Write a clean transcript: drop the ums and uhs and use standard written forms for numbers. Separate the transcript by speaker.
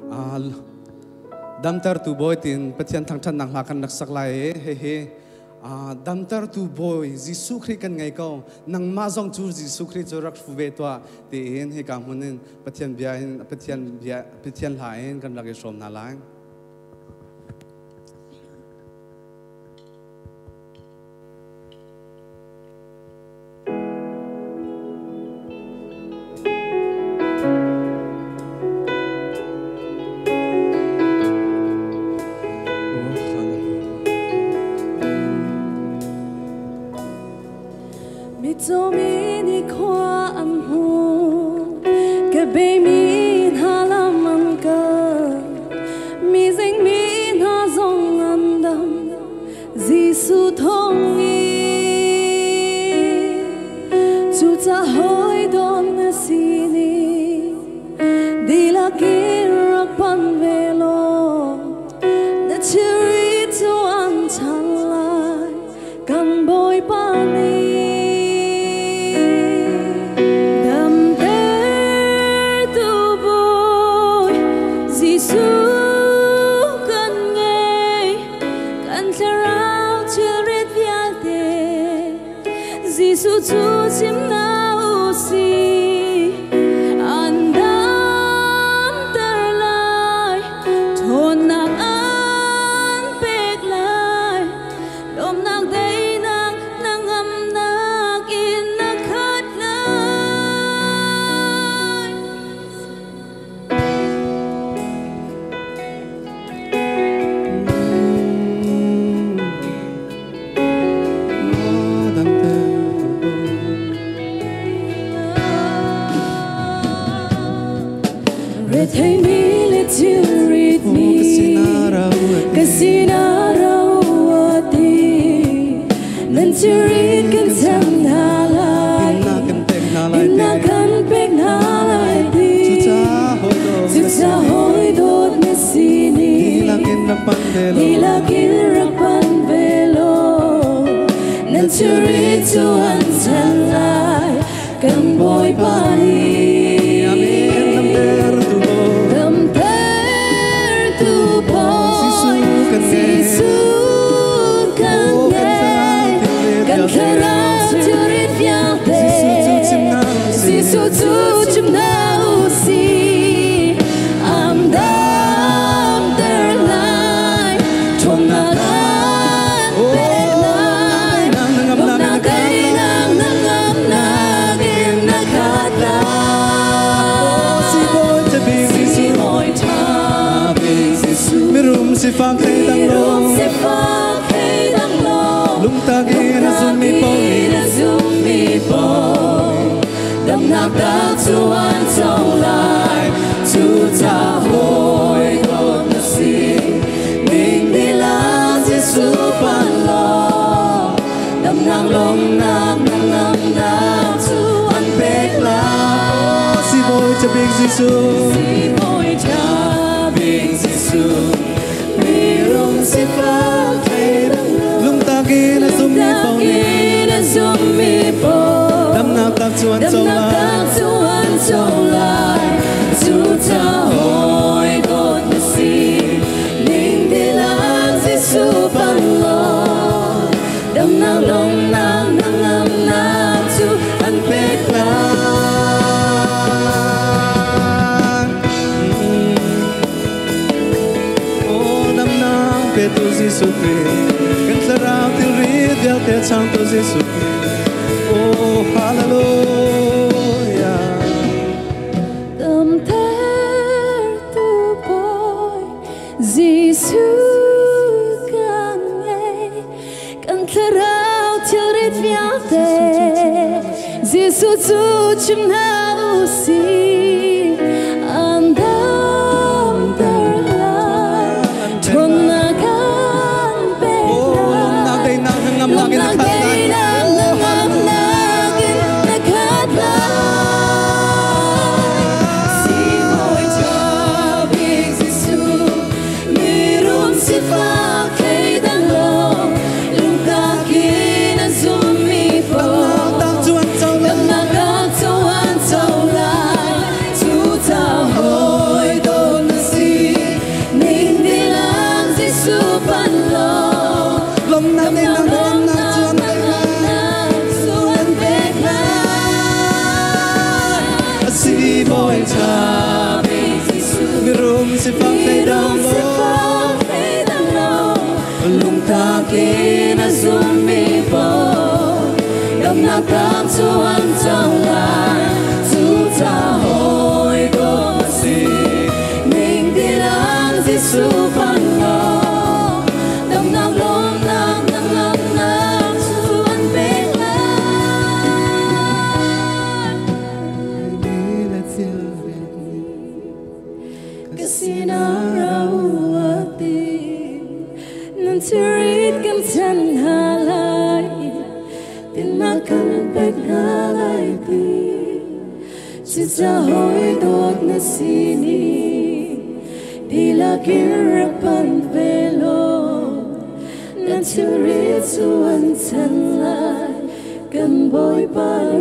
Speaker 1: damtar tu boy tin pathian thang than nang hakan nak sak lai he damtar tu boy Jisu Christ kan ngai ko nang ma jong chu Jisu Christ rak fu ve to ti en he kam hunin pathian pathian lain kan lage som na lang
Speaker 2: Life
Speaker 1: sẽ phang thay đông lo lung ta kia na zoom mi bo đâm na tam chuan trong lại chu ta hồi có gì mình đi làm Giêsu ban lo đâm na lom nam chuan bên lại đi là chiều về cái xin áo ati nan tirit kan chan halai tin na kan pek halai ti chỉ cha hoi dot na sini đi là kirapan velo nan tirit suan chan lai kan boy ba